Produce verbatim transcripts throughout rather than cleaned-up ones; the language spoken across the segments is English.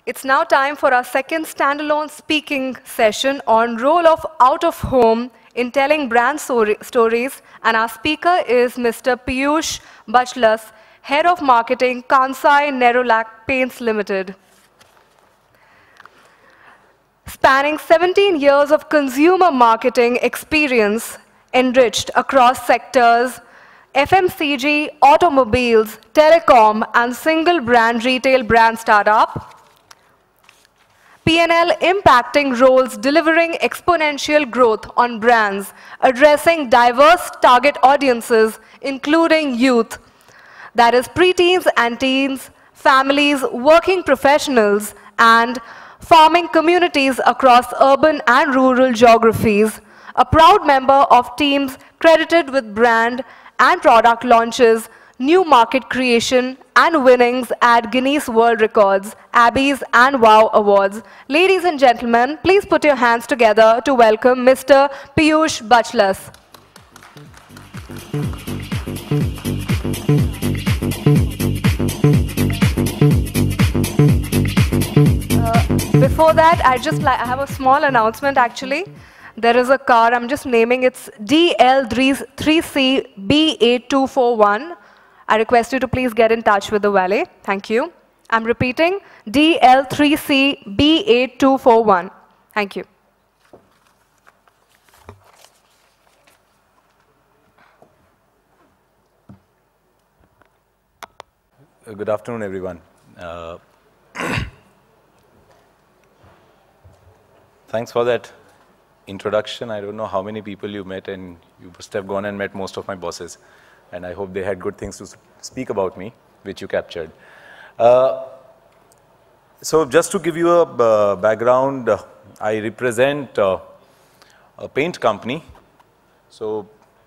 It's now time for our second standalone speaking session on role of out-of-home in telling brand stories, and our speaker is Mister Peeyush Bachlaus, Head of Marketing, Kansai Nerolac Paints Limited. Spanning seventeen years of consumer marketing experience enriched across sectors, F M C G, automobiles, telecom, and single brand retail brand startup, P and L impacting roles delivering exponential growth on brands, addressing diverse target audiences, including youth, that is preteens and teens, families, working professionals, and farming communities across urban and rural geographies. A proud member of teams credited with brand and product launches, new market creation, and winnings at Guinness World Records, Abbeys, and WOW Awards. Ladies and gentlemen, please put your hands together to welcome Mister Peeyush Bachlaus. Uh, before that, I just like I have a small announcement actually. There is a car, I'm just naming it's D L three C B eight two four one. I request you to please get in touch with the valet. Thank you. I'm repeating, D L three C B eight two four one. Thank you. Good afternoon, everyone. Uh, thanks for that introduction. I don't know how many people you met, and you must have gone and met most of my bosses. And I hope they had good things to speak about me, which you captured. Uh, so just to give you a uh, background, uh, I represent uh, a paint company. So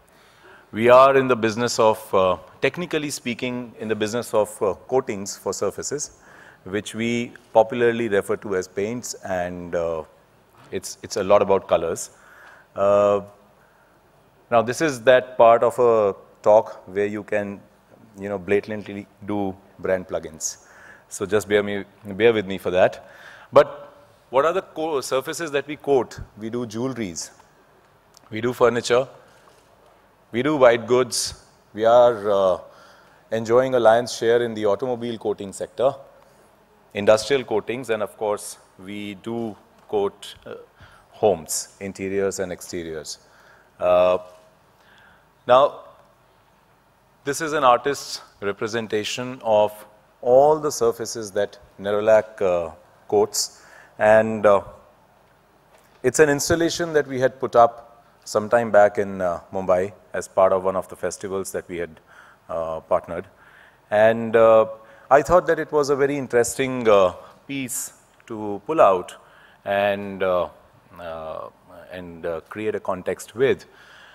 we are in the business of, uh, technically speaking, in the business of uh, coatings for surfaces, which we popularly refer to as paints, and uh, it's, it's a lot about colors. Uh, now this is that part of a talk where you can, you know, blatantly do brand plugins. So just bear, me, bear with me for that. But what are the co surfaces that we coat? We do jewelries, we do furniture, we do white goods, we are uh, enjoying a lion's share in the automobile coating sector, industrial coatings, and of course we do coat uh, homes, interiors and exteriors. Uh, now, this is an artist's representation of all the surfaces that Nerolac uh, coats, and uh, it's an installation that we had put up some time back in uh, Mumbai as part of one of the festivals that we had uh, partnered. And uh, I thought that it was a very interesting uh, piece to pull out and, uh, uh, and uh, create a context with.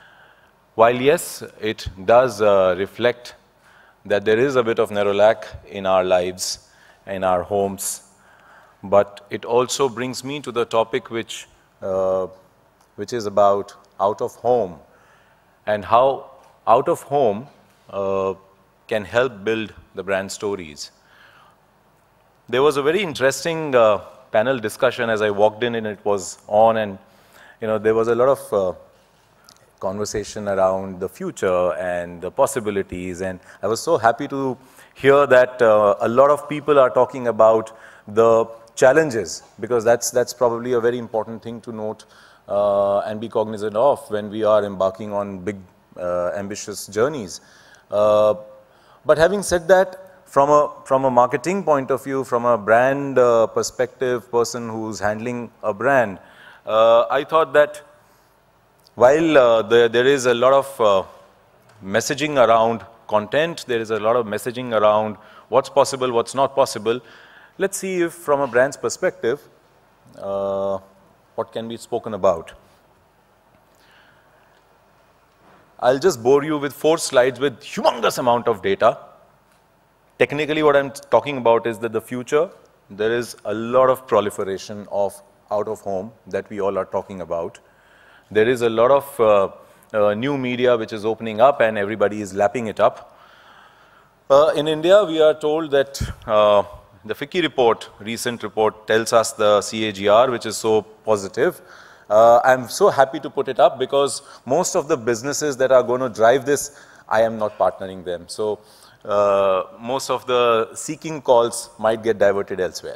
While yes, it does uh, reflect that there is a bit of Nerolac in our lives, in our homes, but it also brings me to the topic which, uh, which is about out of home and how out of home uh, can help build the brand stories. There was a very interesting uh, panel discussion as I walked in, and it was on, and you know, there was a lot of uh, conversation around the future and the possibilities, and I was so happy to hear that uh, a lot of people are talking about the challenges, because that's that's probably a very important thing to note uh, and be cognizant of when we are embarking on big uh, ambitious journeys. Uh, but having said that, from a from a marketing point of view, from a brand uh, perspective, person who's handling a brand, uh, I thought that while uh, the, there is a lot of uh, messaging around content, there is a lot of messaging around what's possible, what's not possible, let's see if from a brand's perspective, uh, what can be spoken about. I'll just bore you with four slides with humongous amount of data. Technically what I'm talking about is that the future, there is a lot of proliferation of out of home that we all are talking about. There is a lot of uh, uh, new media which is opening up, and everybody is lapping it up. Uh, in India, we are told that uh, the FICCI report, recent report, tells us the C A G R, which is so positive. Uh, I'm so happy to put it up because most of the businesses that are going to drive this, I am not partnering them. So uh, most of the seeking calls might get diverted elsewhere.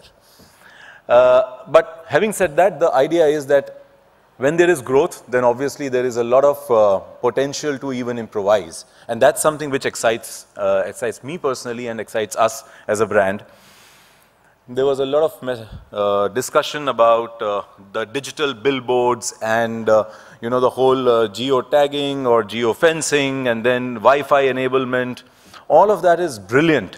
Uh, but having said that, the idea is that when there is growth, then obviously there is a lot of uh, potential to even improvise. And that's something which excites, uh, excites me personally and excites us as a brand. There was a lot of uh, discussion about uh, the digital billboards and uh, you know, the whole uh, geo-tagging or geo-fencing and then Wi-Fi enablement. All of that is brilliant.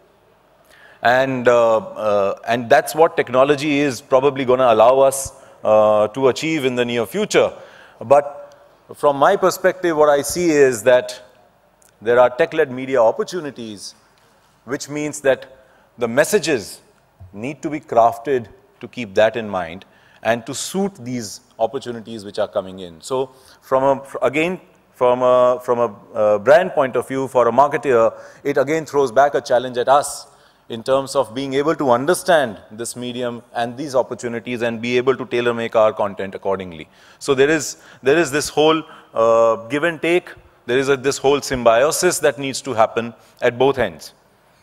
And, uh, uh, and that's what technology is probably going to allow us uh, to achieve in the near future. But from my perspective, what I see is that there are tech-led media opportunities, which means that the messages need to be crafted to keep that in mind and to suit these opportunities which are coming in. So from a, again, from a, from a uh, brand point of view, for a marketer, it again throws back a challenge at us in terms of being able to understand this medium and these opportunities and be able to tailor make our content accordingly. So there is, there is this whole uh, give and take, there is a, this whole symbiosis that needs to happen at both ends.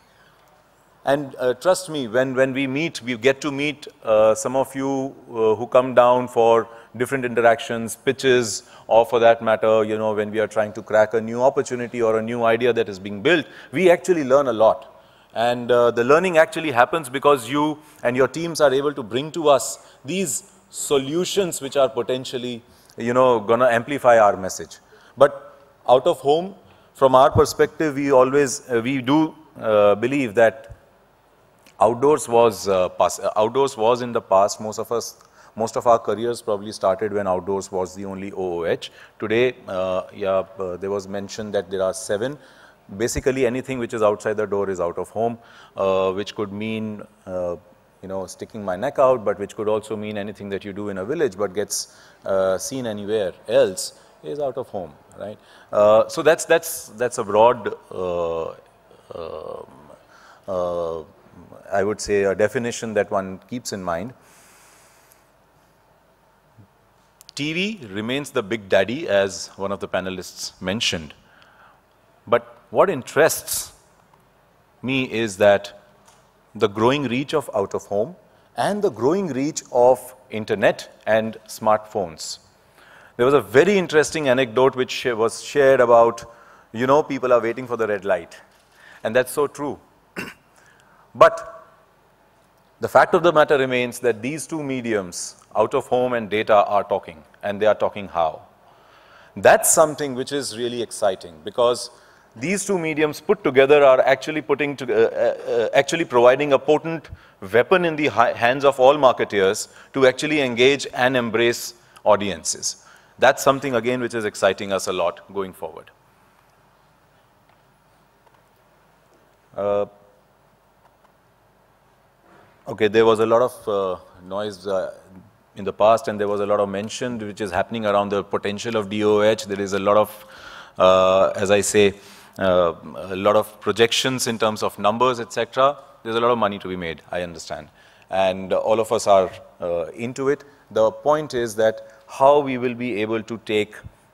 And uh, trust me, when, when we meet, we get to meet uh, some of you uh, who come down for different interactions, pitches, or for that matter, you know, when we are trying to crack a new opportunity or a new idea that is being built, we actually learn a lot. And uh, the learning actually happens because you and your teams are able to bring to us these solutions which are potentially, you know, going to amplify our message. But out of home, from our perspective, we always, uh, we do uh, believe that Outdoors was, uh, past, uh, outdoors was in the past. Most of us, most of our careers probably started when outdoors was the only O O H. Today, uh, yeah, uh, there was mentioned that there are seven. Basically, anything which is outside the door is out of home, uh, which could mean, uh, you know, sticking my neck out, but which could also mean anything that you do in a village but gets uh, seen anywhere else is out of home, right? Uh, so that's that's that's a broad. Uh, uh, uh, I would say a definition that one keeps in mind. T V remains the big daddy, as one of the panelists mentioned. But what interests me is that the growing reach of out of home and the growing reach of internet and smartphones. There was a very interesting anecdote which was shared about, you know, people are waiting for the red light. And that's so true. But the fact of the matter remains that these two mediums, out of home and data, are talking, and they are talking how. That's something which is really exciting, because these two mediums put together are actually putting to, uh, uh, actually providing a potent weapon in the hands of all marketeers to actually engage and embrace audiences. That's something again which is exciting us a lot going forward. Uh, Okay, there was a lot of uh, noise uh, in the past, and there was a lot of mention which is happening around the potential of D O H. There is a lot of, uh, as I say, uh, a lot of projections in terms of numbers, et cetera. There's a lot of money to be made, I understand. And all of us are uh, into it. The point is that how we will be able to take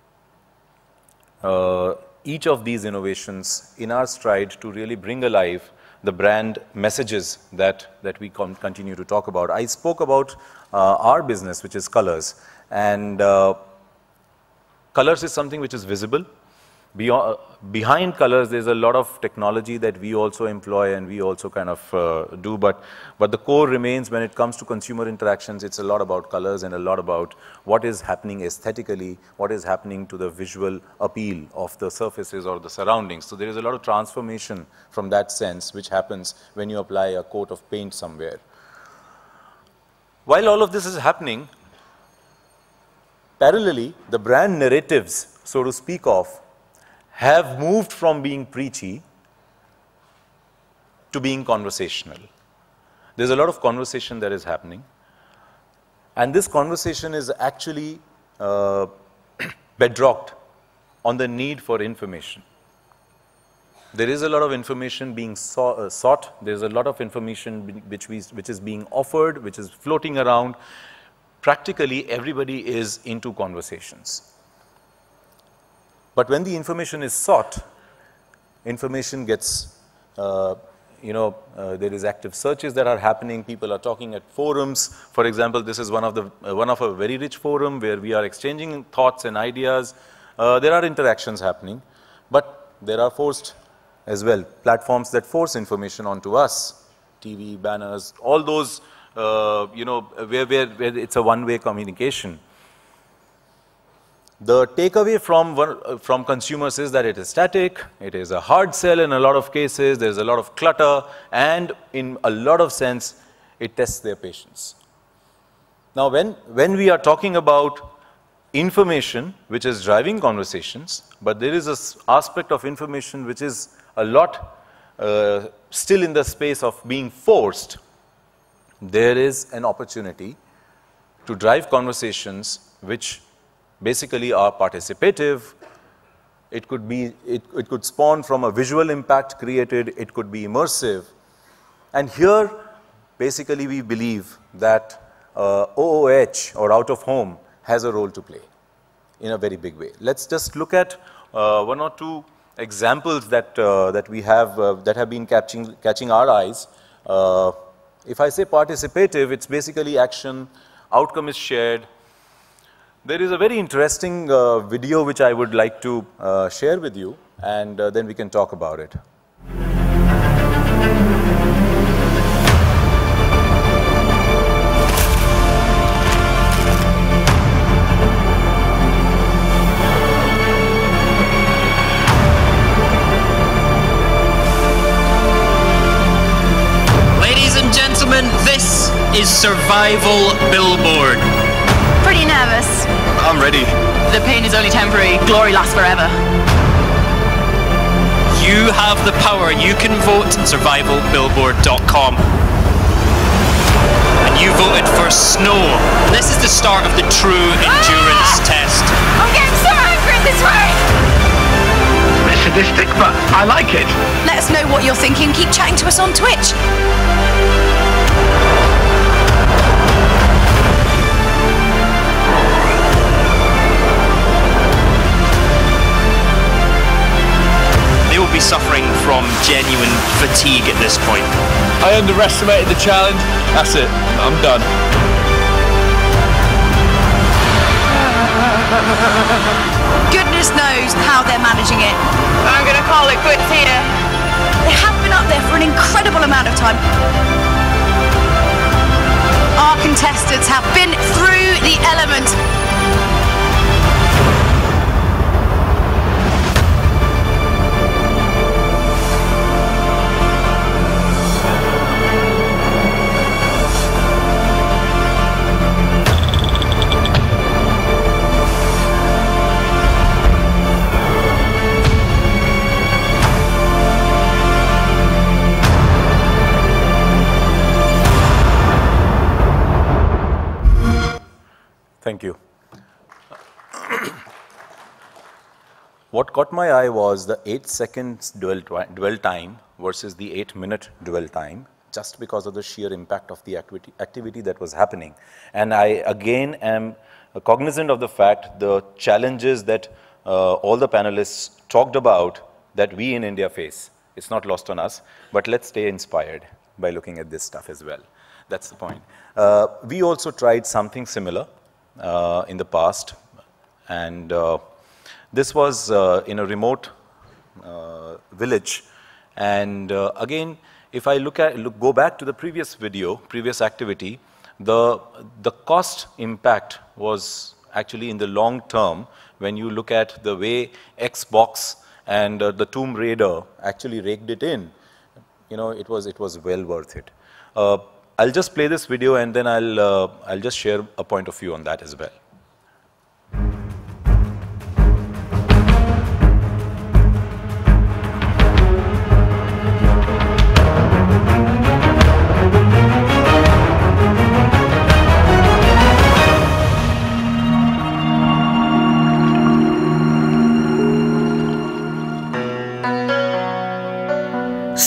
uh, each of these innovations in our stride to really bring alive the brand messages that, that we continue to talk about. I spoke about uh, our business, which is colors. And uh, colors is something which is visible. Beyond, behind colors, there's a lot of technology that we also employ and we also kind of uh, do. But, but the core remains when it comes to consumer interactions, it's a lot about colors and a lot about what is happening aesthetically, what is happening to the visual appeal of the surfaces or the surroundings. So there is a lot of transformation from that sense which happens when you apply a coat of paint somewhere. While all of this is happening, parallelly, the brand narratives, so to speak of, have moved from being preachy to being conversational. There's a lot of conversation that is happening. And this conversation is actually uh, bedrocked on the need for information. There is a lot of information being so, uh, sought. There's a lot of information which, we, which is being offered, which is floating around. Practically, everybody is into conversations. But when the information is sought, information gets, uh, you know, uh, there is active searches that are happening. People are talking at forums. For example, this is one of the uh, one of a very rich forum where we are exchanging thoughts and ideas. Uh, there are interactions happening, but there are forced as well platforms that force information onto us, T V, banners, all those, uh, you know, where, where, where it's a one-way communication. The takeaway from, one, from consumers is that it is static, it is a hard sell in a lot of cases, there's a lot of clutter, and in a lot of sense, it tests their patience. Now, when, when we are talking about information which is driving conversations, but there is an aspect of information which is a lot uh, still in the space of being forced, there is an opportunity to drive conversations which basically are participative. It could be, it, it could spawn from a visual impact created, it could be immersive. And here, basically we believe that uh, O O H or out of home has a role to play in a very big way. Let's just look at uh, one or two examples that, uh, that we have, uh, that have been catching, catching our eyes. Uh, if I say participative, it's basically action, outcome is shared. There is a very interesting uh, video which I would like to uh, share with you, and uh, then we can talk about it. This is Survival Billboard. Pretty nervous. I'm ready. The pain is only temporary. Glory lasts forever. You have the power. You can vote survival billboard dot com. And you voted for snow. This is the start of the true endurance ah! test. I'm getting so angry this way. It's sadistic, but I like it. Let us know what you're thinking. Keep chatting to us on Twitch. They will be suffering from genuine fatigue at this point. I underestimated the challenge. That's it. I'm done. Goodness knows how they're managing it. I'm gonna call it quits here. They have been up there for an incredible amount of time. Our contestants have been through the elements. Thank you. What caught my eye was the eight seconds dwell, dwell time versus the eight minute dwell time, just because of the sheer impact of the activity, activity that was happening. And I again am cognizant of the fact, the challenges that uh, all the panelists talked about that we in India face. It's not lost on us, but let's stay inspired by looking at this stuff as well. That's the point. Uh, we also tried something similar Uh, in the past, and uh, this was uh, in a remote uh, village. And uh, again, if I look at look, go back to the previous video, previous activity, the the cost impact was actually in the long term. When you look at the way Xbox and uh, the Tomb Raider actually raked it in, you know, it was it was well worth it. Uh, I'll just play this video and then I'll, uh, I'll just share a point of view on that as well.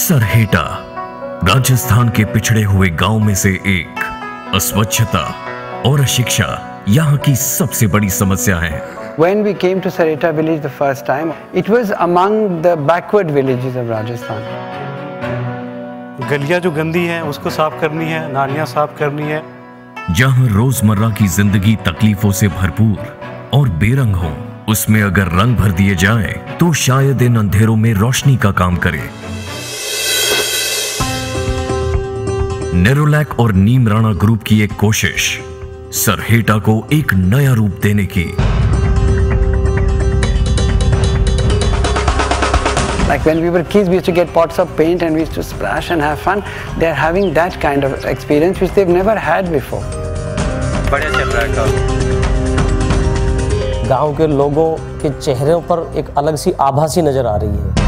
सरहेटा Rajasthan के पिछड़े हुए गांव में से एक। अस्वच्छता और अशिक्षा यहाँ की सबसे बड़ी समस्या है। When we came to Sarheta village the first time, it was among the backward villages of Rajasthan. गलियां जो गंदी हैं उसको साफ करनी है, नालियां साफ करनी है। जहाँ रोजमर्रा की जिंदगी तकलीफों से भरपूर और बेरंग हो, उसमें अगर रंग भर दिए जाए तो शायद इन अंधेरों में रोशनी का काम करे। नेरोलैक और नीम राणा ग्रुप की एक कोशिश सरहेटा को एक नया रूप देने की। Like when we were kids, we used to get pots of paint and we used to splash and have fun. They are having that kind of experience which they've never had before. बढ़िया चल रहा है काम। गांव के लोगों के चेहरों पर एक अलग सी आभा सी नजर आ रही है।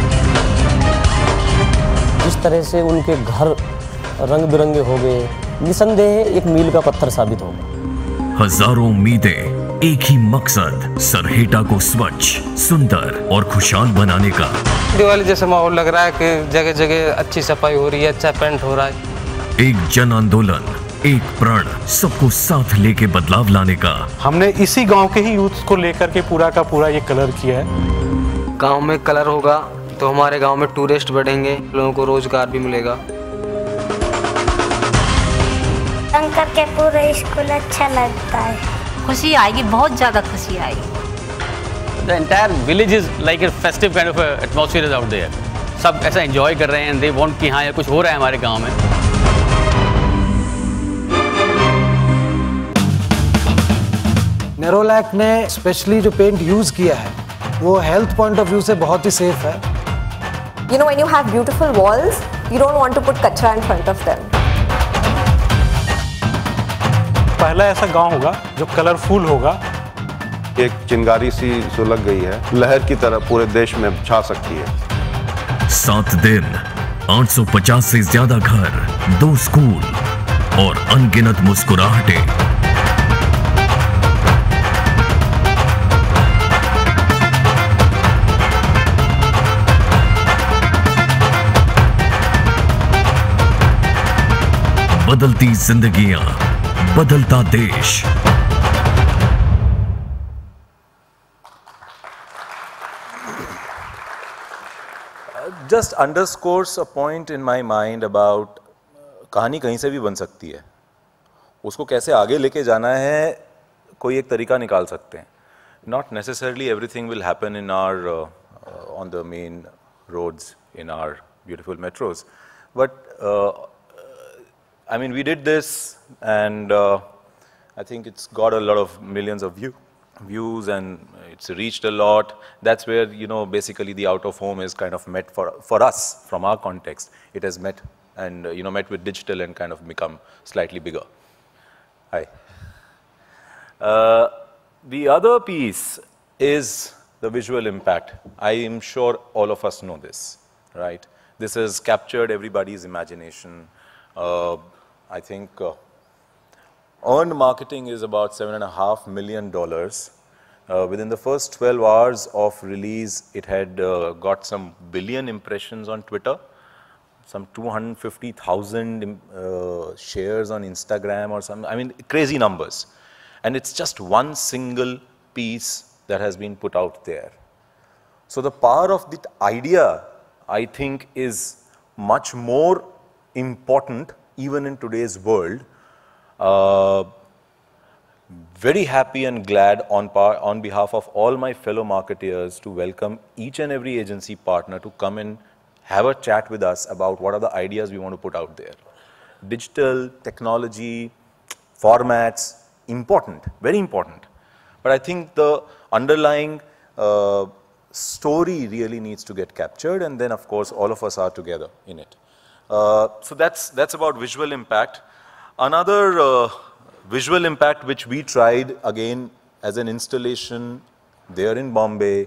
जिस तरह से उनके घर रंग बिरंगे हो गए, निसंदेह एक मील का पत्थर साबित होगा। हजारों उम्मीदें, एक ही मकसद, सरहेटा को स्वच्छ, सुंदर और खुशहाल बनाने का। दिवाली जैसा माहौल लग रहा है कि जगह जगह अच्छी सफाई हो रही है, अच्छा पेंट हो रहा है। एक जन आंदोलन, एक प्रण, सबको साथ लेके बदलाव लाने का। हमने इसी गांव के ही यूथ को लेकर के पूरा का पूरा ये कलर किया है। गांव में कलर होगा तो हमारे गांव में टूरिस्ट बढ़ेंगे, लोगों को रोजगार भी मिलेगा। रंग करके पूरा स्कूल अच्छा लगता है। खुशी आएगी, बहुत ज़्यादा खुशी आएगी। The entire village is like a festive kind of a atmosphere is out there. सब ऐसा enjoy कर रहे हैं and they want कि हाँ यार कुछ हो रहा है हमारे गांव में। नेरोलैक ने स्पेशली जो पेंट यूज किया है वो हेल्थ पॉइंट ऑफ व्यू से बहुत ही सेफ है। You know, when you have beautiful walls, you don't want to put kachra in front of them. पहला ऐसा गांव होगा जो कलरफुल होगा। एक चिंगारी सी सुलग गई है, लहर की तरह पूरे देश में छा सकती है। सात दिन, आठ सौ पचास से ज्यादा घर, दो स्कूल और अनगिनत मुस्कुराहटें। बदलती जिंदगियां, बदलता देश। Just underscores a point in my mind about कहानी कहीं से भी बन सकती है, उसको कैसे आगे लेके जाना है कोई एक तरीका निकाल सकते हैं। Not necessarily everything will happen in our uh, uh, on the main roads in our beautiful metros, but uh, I mean we did this and uh, I think it's got a lot of millions of view, views and it's reached a lot. That's where, you know, basically the out of home is kind of met for, for us, from our context. It has met and, uh, you know, met with digital and kind of become slightly bigger. Hi. Uh, the other piece is the visual impact. I am sure all of us know this, right? This has captured everybody's imagination. Uh, I think uh, earned marketing is about seven and a half million dollars. Uh, within the first twelve hours of release, it had uh, got some billion impressions on Twitter, some two hundred fifty thousand uh, shares on Instagram or something. I mean, crazy numbers. And it's just one single piece that has been put out there. So the power of the idea, I think, is much more important even in today's world. Uh, very happy and glad on, par, on behalf of all my fellow marketeers to welcome each and every agency partner to come and have a chat with us about what are the ideas we want to put out there. Digital, technology, formats, important, very important. But I think the underlying uh, story really needs to get captured, and then of course all of us are together in it. Uh, so that's, that's about visual impact. Another uh, visual impact which we tried again as an installation there in Bombay,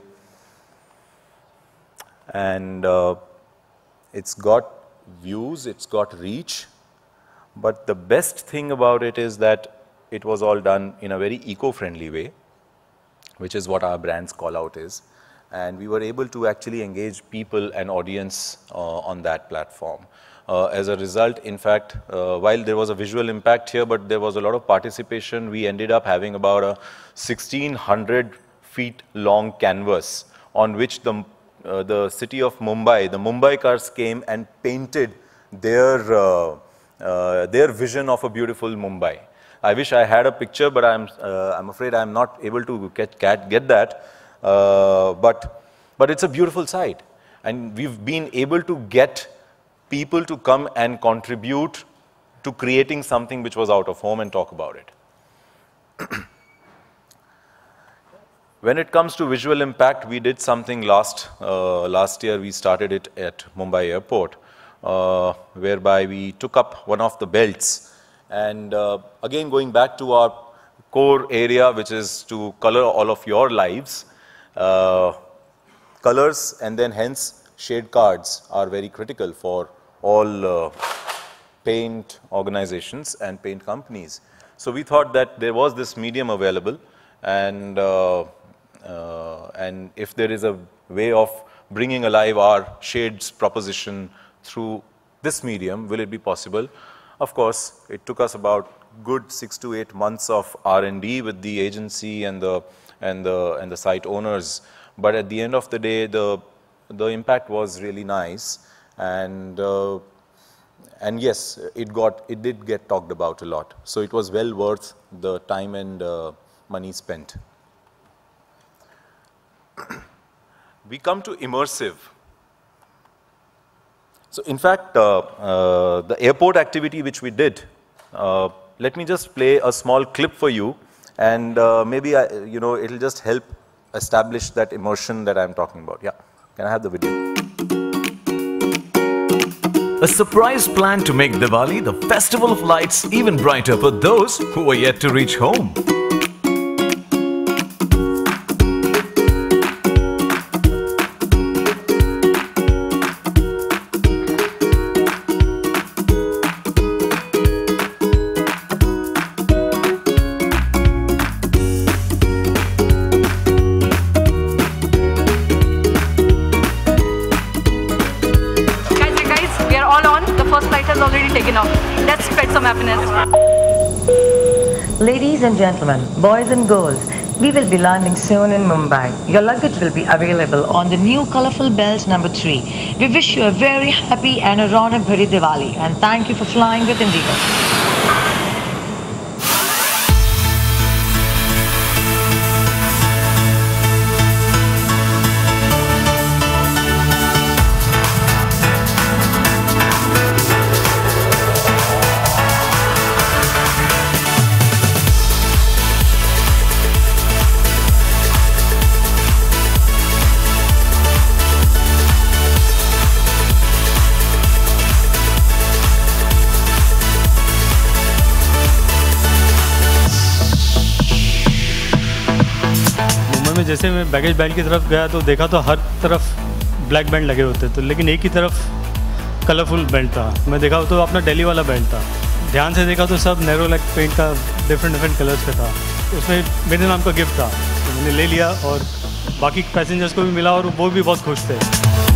and uh, it's got views, it's got reach, but the best thing about it is that it was all done in a very eco-friendly way, which is what our brand's call out is. and we were able to actually engage people and audience uh, on that platform. Uh, as a result, in fact, uh, while there was a visual impact here, but there was a lot of participation, we ended up having about a sixteen hundred feet long canvas on which the, uh, the city of Mumbai, the Mumbaikars came and painted their, uh, uh, their vision of a beautiful Mumbai. I wish I had a picture, but I'm, uh, I'm afraid I'm not able to get, get that. Uh, but, but it's a beautiful sight. And we've been able to get people to come and contribute to creating something which was out of home and talk about it. When it comes to visual impact, we did something last, uh, last year. We started it at Mumbai Airport, uh, whereby we took up one of the belts. And uh, again, going back to our core area, which is to color all of your lives, uh, colors and then hence shade cards are very critical for all uh, paint organizations and paint companies. So we thought that there was this medium available, and, uh, uh, and if there is a way of bringing alive our shades proposition through this medium, will it be possible? Of course, it took us about good six to eight months of R and D with the agency and the, and the, and the site owners. But at the end of the day, the, the impact was really nice. And, uh, and yes, it, got, it did get talked about a lot. So it was well worth the time and uh, money spent. We come to immersive. So in fact, uh, uh, the airport activity which we did, uh, let me just play a small clip for you, and uh, maybe I, you know, it'll just help establish that immersion that I'm talking about. Yeah, can I have the video? A surprise plan to make Diwali, the festival of lights, even brighter for those who are yet to reach home. Let's spread some happiness. Ladies and gentlemen, boys and girls, we will be landing soon in Mumbai. Your luggage will be available on the new colorful belt number three. We wish you a very happy and a Ronak Bhari Diwali, and thank you for flying with Indigo. जैसे मैं baggage band की तरफ गया तो देखा तो हर तरफ black band लगे होते तो लेकिन एक ही तरफ कलरफुल बैंड था। मैं देखा तो अपना दिल्ली वाला बैंड था, ध्यान से देखा तो सब नैरो लैक पेंट का डिफरेंट डिफरेंट कलर्स का था। उसमें मेरे नाम का गिफ्ट था तो मैंने ले लिया और बाकी पैसेंजर्स को भी मिला और वो भी बहुत खुश थे।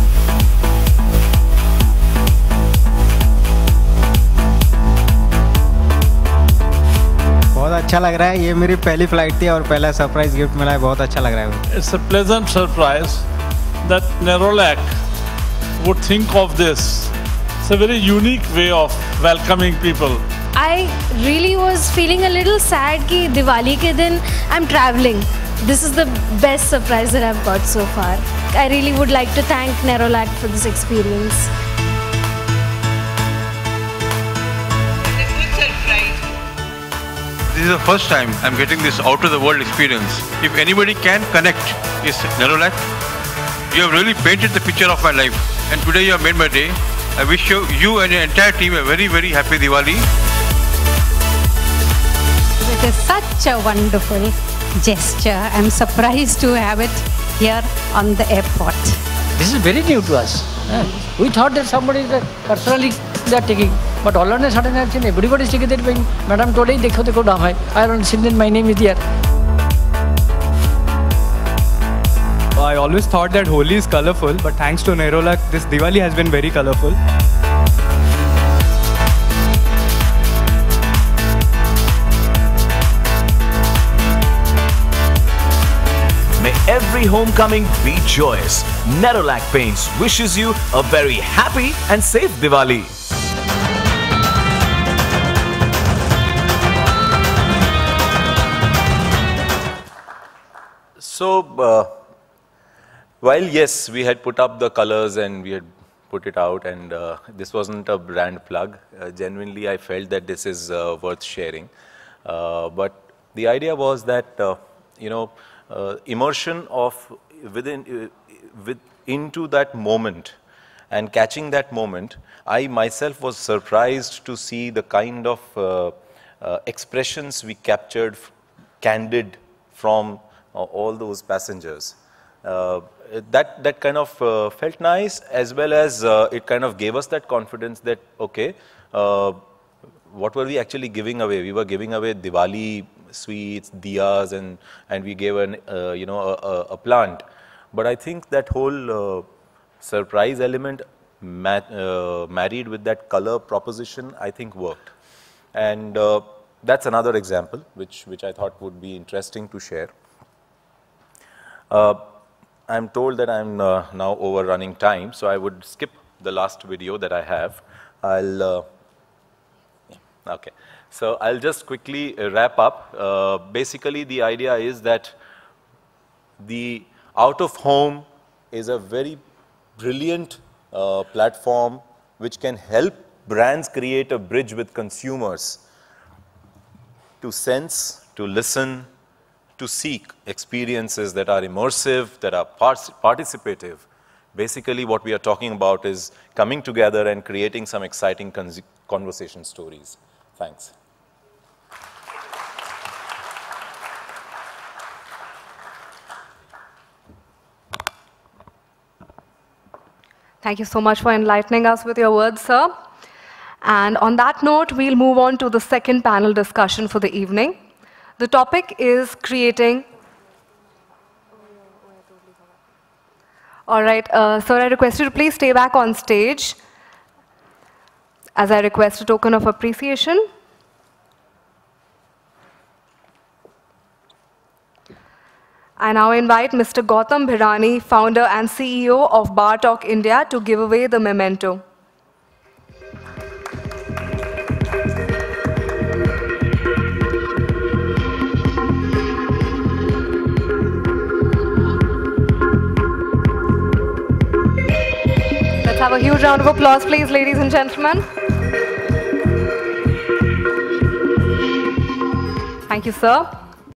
बहुत अच्छा लग रहा है, ये मेरी पहली फ्लाइट थी और पहला सरप्राइज गिफ्ट मिला है, बहुत अच्छा लग रहा है। It's a pleasant surprise that Nerolac would think of this. It's a very unique way of welcoming people. I really was feeling a little sad कि दिवाली के दिन I'm traveling. This is the best surprise that I've got so far. I really would like to thank Nerolac for this experience. This is the first time I'm getting this out of the world experience. If anybody can connect, it's Nerolac. You have really painted the picture of my life, and today you have made my day. I wish you, you and your entire team a very, very happy Diwali. It is such a wonderful gesture. I'm surprised to have it here on the airport. This is very new to us. We thought that somebody that personally they are taking, but all of a sudden everybody is taking that thing. Madam today dekho dekho naam hai. I don't see that my name is here. I always thought that Holi is colorful, but thanks to Nerolac, this Diwali has been very colorful. May every homecoming be joyous. Nerolac Paints wishes you a very happy and safe Diwali. So, uh, while yes, we had put up the colors and we had put it out, and uh, this wasn't a brand plug, uh, genuinely I felt that this is uh, worth sharing. Uh, but the idea was that, uh, you know, uh, immersion of within, uh, with, into that moment and catching that moment, I myself was surprised to see the kind of uh, uh, expressions we captured candid from Uh, all those passengers. Uh, that, that kind of uh, felt nice, as well as uh, it kind of gave us that confidence that, okay, uh, what were we actually giving away? We were giving away Diwali sweets, diyas, and, and we gave an, uh, you know, a, a plant. But I think that whole uh, surprise element ma uh, married with that color proposition, I think worked. And uh, that's another example, which, which I thought would be interesting to share. Uh, I'm told that I'm uh, now overrunning time, so I would skip the last video that I have. I'll, uh, yeah, okay. So I'll just quickly uh, wrap up. Uh, basically, the idea is that the out of home is a very brilliant uh, platform which can help brands create a bridge with consumers to sense, to listen, to seek experiences that are immersive, that are participative. Basically, what we are talking about is coming together and creating some exciting conversation stories. Thanks. Thank you so much for enlightening us with your words, sir. And on that note, we'll move on to the second panel discussion for the evening. The topic is creating. All right, uh, sir, I request you to please stay back on stage as I request a token of appreciation. I now invite Mister Gautam Bhirani, founder and C E O of Bar Talk India, to give away the memento. Have a huge round of applause, please, ladies and gentlemen. Thank you, sir.